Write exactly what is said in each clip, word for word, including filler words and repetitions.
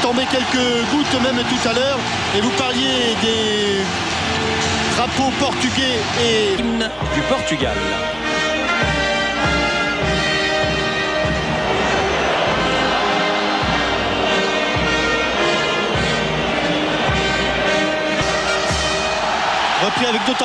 tombé quelques gouttes même tout à l'heure. Et vous parliez des drapeaux portugais et hymne du Portugal. repris avec d'autant.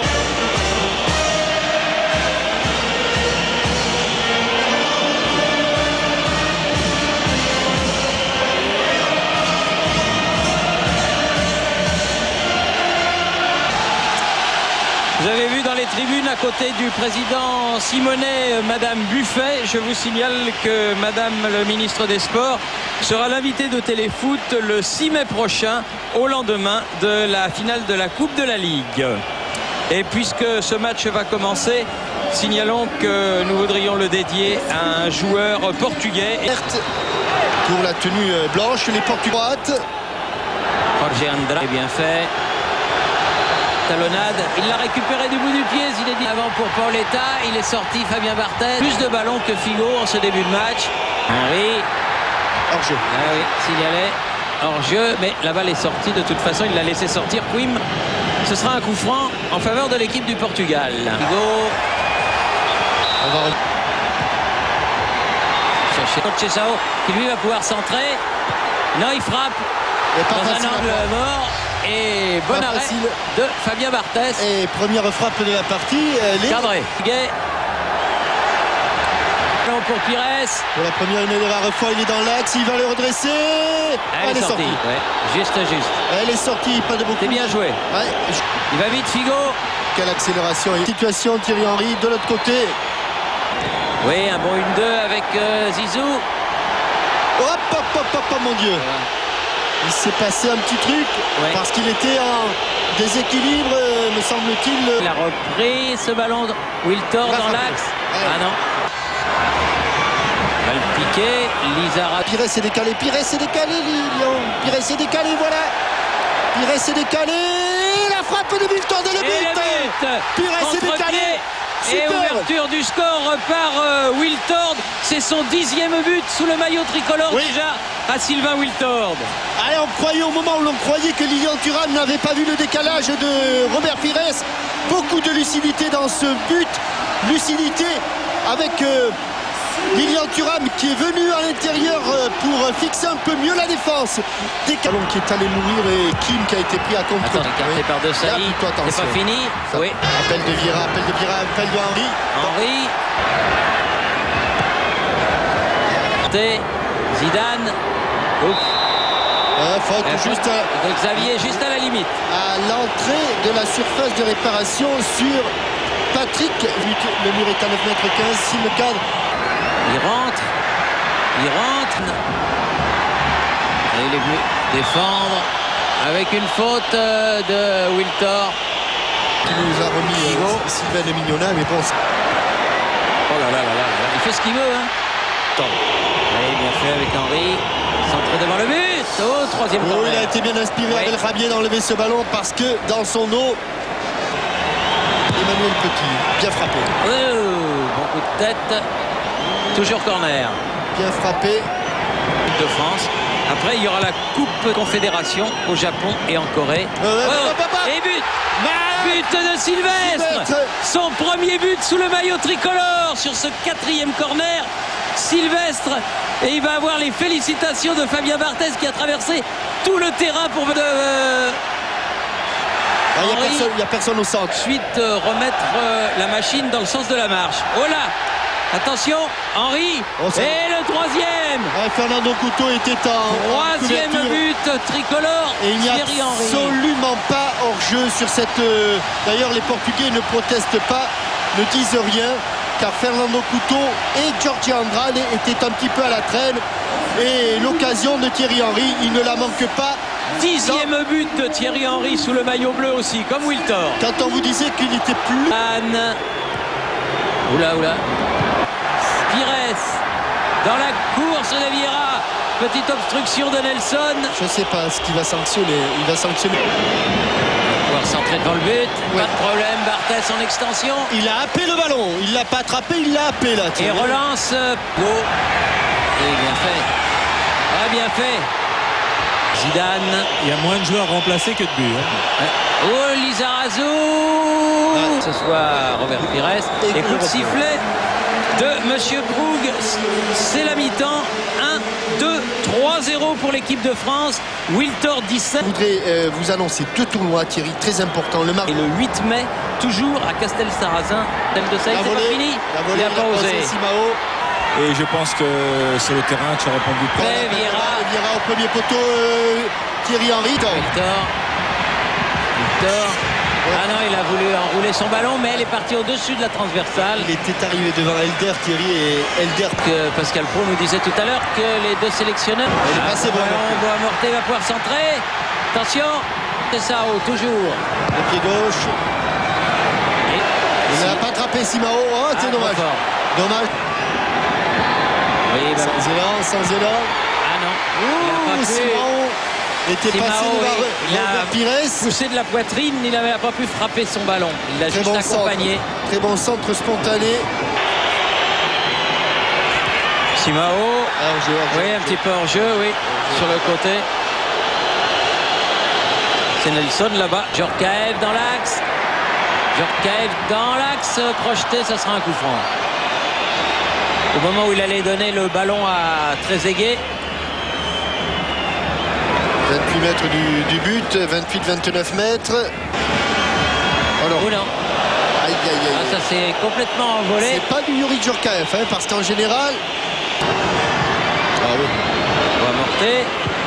Vous avez vu dans les tribunes à côté du président Simonet, Madame Buffet. Je vous signale que Madame le ministre des Sports sera l'invité de Téléfoot le six mai prochain, au lendemain de la finale de la Coupe de la Ligue. Et puisque ce match va commencer, signalons que nous voudrions le dédier à un joueur portugais. Pour la tenue blanche, les Portugais. Jorge Andrade, bien fait. Talonnade, il l'a récupéré du bout du pied, il est dit avant pour Paoletta, il est sorti Fabien Barthez, plus de ballons que Figo en ce début de match. Henry, hors-jeu. Ah oui, signalé, hors-jeu, mais la balle est sortie, de toute façon il l'a laissé sortir. Quim, ce sera un coup franc en faveur de l'équipe du Portugal. Figo, on va chercher Conceição qui lui va pouvoir centrer. Non, il frappe dans un angle mort. Et bon pas arrêt facile de Fabien Barthez. Et première frappe de la partie. Les... Cadré. Gay. Pour Pires. Pour la première, une des rares fois, il est dans l'axe, il va le redresser. Elle, Elle est, est sortie. sortie. Ouais. Juste, juste. Elle est sortie, pas de beaucoup. C'est bien joué. Ouais. Il va vite, Figo. Quelle accélération. Situation Thierry Henry de l'autre côté. Oui, un bon une deux avec euh, Zizou. Hop, hop, hop, hop, hop, mon Dieu. Voilà. Il s'est passé un petit truc, ouais. Parce qu'il était en déséquilibre, me semble-t-il. Il a repris ce ballon, Wiltord dans l'axe. Ouais. Ah non. Va le piquer, Lizarazu. Pires s'est décalé, Pires s'est décalé, Lyon. Pires s'est décalé, voilà. Pires s'est décalé. La frappe de Wiltord et le but. but. Pires s'est décalé. Et super. Ouverture du score par euh, Wiltord. C'est son dixième but sous le maillot tricolore, oui. Déjà à Sylvain Wiltord. Allez, on croyait au moment où l'on croyait que Lilian Thuram n'avait pas vu le décalage de Robert Pires. Beaucoup de lucidité dans ce but. Lucidité avec euh, Lilian Thuram qui est venu à l'intérieur euh, pour fixer un peu mieux la défense. Décalon qui est allé mourir et Kim qui a été pris à contre. Attends, écarté oui. par De Sailly. C'est pas fini. Ça, oui. Appel de Vieira, appel de Vieira, appel de Henry. Henry. Zidane. Ouf. Euh, faute euh, juste à... de Xavier, juste à la limite. À l'entrée de la surface de réparation sur Patrick. Le mur est à neuf mètres quinze, s'il le cadre. Il rentre. Il rentre. Et il est venu défendre avec une faute de Wiltord. Qui nous a remis euh, Sylvain de Mignonnet, mais bon. Oh là là là là. Il fait ce qu'il veut, hein. Attends. Oui, bien fait avec Henry. Centre devant le but. Oh, troisième oh, corner. Il a été bien inspiré oui. Abel Rabier d'enlever ce ballon parce que dans son eau, Emmanuel Petit, bien frappé. Oh, bon coup de tête. Toujours corner. Bien frappé. Coupe de France. Après, il y aura la Coupe Confédération au Japon et en Corée. Euh, oh, bah, bah, bah. Et but. But de Sylvestre. Sylvestre. Son premier but sous le maillot tricolore sur ce quatrième corner. Sylvestre, et il va avoir les félicitations de Fabien Barthez qui a traversé tout le terrain pour de euh, ah, il n'y a, a personne au centre. Ensuite euh, remettre euh, la machine dans le sens de la marche. Oh là, attention, Henry. Oh, et le troisième. Ah, Fernando Couto était en troisième but tricolore. Et il n'y a absolument pas hors jeu sur cette. Euh... D'ailleurs, les Portugais ne protestent pas, ne disent rien. Car Fernando Couto et Jorge Andrade étaient un petit peu à la traîne. Et l'occasion de Thierry Henry, il ne la manque pas. Dixième dans... but de Thierry Henry sous le maillot bleu aussi, comme Wiltord. Quand on vous disait qu'il n'était plus... Anne. Oula, oula. Pires. Dans la course de Vieira. Petite obstruction de Nelson. Je ne sais pas ce qu'il va sanctionner. Il va sanctionner. Pouvoir centrer devant le but, ouais. Pas de problème, Barthez en extension. Il a happé le ballon, il l'a pas attrapé, il l'a happé là. Et relance. Oh. Et bien fait. Ah, bien fait. Zidane. Il y a moins de joueurs remplacés que de buts. Hein. Oh, Lizarazu ouais. Ce soir, Robert Pires. Et, et coup de sifflet de Monsieur Krug. C'est la mi-temps. un, deux, trois zéro pour l'équipe de France. Wiltord dix-sept. Je voudrais euh, vous annoncer deux tournois, Thierry, très importants. Le mar... Et le huit mai, toujours à Castel-Sarrazin. Thème de ça, c'est pas fini. Il n'a pas osé. Simao. Et je pense que sur le terrain, tu as répondu près. Vieira. Vieira au premier poteau. Euh, Thierry Henry. Wiltord. Wiltord. Ah non, il a voulu enrouler son ballon, mais elle est partie au-dessus de la transversale. Il était arrivé devant Elder, Thierry, et Elder. Que Pascal Pro nous disait tout à l'heure que les deux sélectionneurs. Il est passé bon. Boismortet va pouvoir centrer. Attention, c'est ça, oh, toujours. Le pied gauche. Et il n'a pas attrapé Simao. Oh, c'est ah, dommage. Dommage. Oui, bah, sans élan, sans élan. Ah non. Ouh, il Simao était Simao, passé devant il a Pires. poussé de la poitrine, il n'avait pas pu frapper son ballon. Il l'a juste bon accompagné. Centre. Très bon centre spontané. Simao. Hors-jeu, hors-jeu. Oui, un petit peu hors-jeu, oui, hors-jeu. Sur le côté. C'est Nelson là-bas. Djorkaeff dans l'axe. Djorkaeff dans l'axe. Projeté, ça sera un coup franc. Au moment où il allait donner le ballon à Trezeguet. vingt-huit mètres du, du but, vingt-huit vingt-neuf mètres. Alors, oh non. Aïe, aïe, aïe. Ah, ça s'est complètement envolé. C'est pas du Yuri Djorkaeff, hein, parce qu'en général. Ah oui. Boismortet.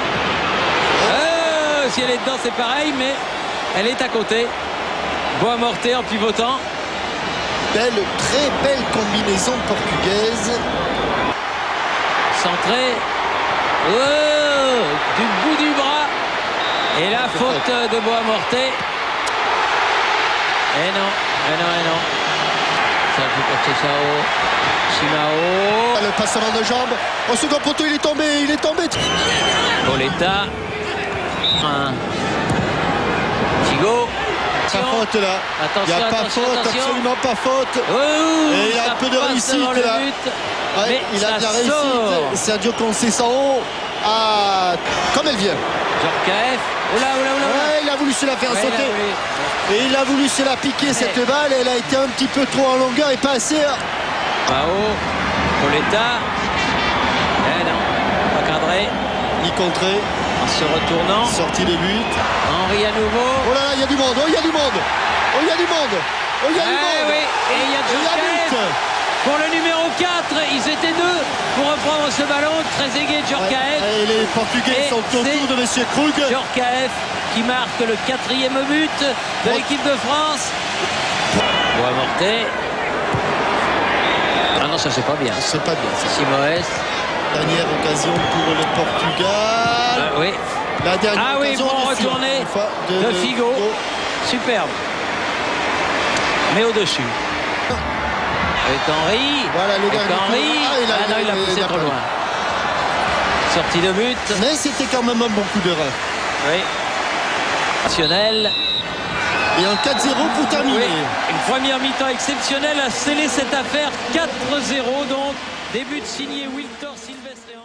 Oh, si elle est dedans, c'est pareil, mais elle est à côté. Boismortet en pivotant. Belle, très belle combinaison portugaise. Centré. Oh, du bout du bras. Et la faute de Boismortet. Et non, et non, et non. Ça joue pour Tessao. Simao. Le passement de jambes. Au second poteau, il est tombé, il est tombé. Pauletta. Un. Figo. Pas faute là. Attention, il n'y a pas attention, faute, attention. absolument pas faute. Oh, et il a un peu de réussite là. Ouais, mais il a de la réussite. Sort. Sergio Conceição a... comme elle vient. Djorkaeff. Oula, oula, oula. Ouais, il a voulu se la faire ouais, sauter. Et il a voulu se la piquer, ouais. Cette balle. Elle a été un petit peu trop en longueur et pas assez. Pao. Pauletta. Eh non, pas cadré. Ni contré. En se retournant. Sortie de but. Henry à nouveau. Oh là là, il y a du monde. Oh, il y a du monde. Oh, il y a du monde. Oh, il y a eh du monde. Oui. Et il y a Djorkaeff. Pour le numéro quatre, ils étaient deux pour reprendre ce ballon. Trezeguet, Djorkaeff. Ouais, et les Portugais et sont autour de M. Krug. Djorkaeff qui marque le quatrième but de l'équipe de France. Boismortet. Ah non, ça c'est pas bien. C'est pas bien. Simoes. Dernière occasion pour le Portugal. Ah, oui. La dernière ah oui, occasion bon retourné de, de, de Figo. Figo. Superbe. Mais au-dessus. Avec Henry. Voilà le dernier. Henry. Ah, il a, ah non, il a poussé trop loin. Sortie de but. Mais c'était quand même un bon coup de rein. Oui. National. Et un quatre zéro pour terminer. Oui. Une première mi-temps exceptionnelle a scellé cette affaire. quatre zéro donc. Début de signé Wiltord Silvestre.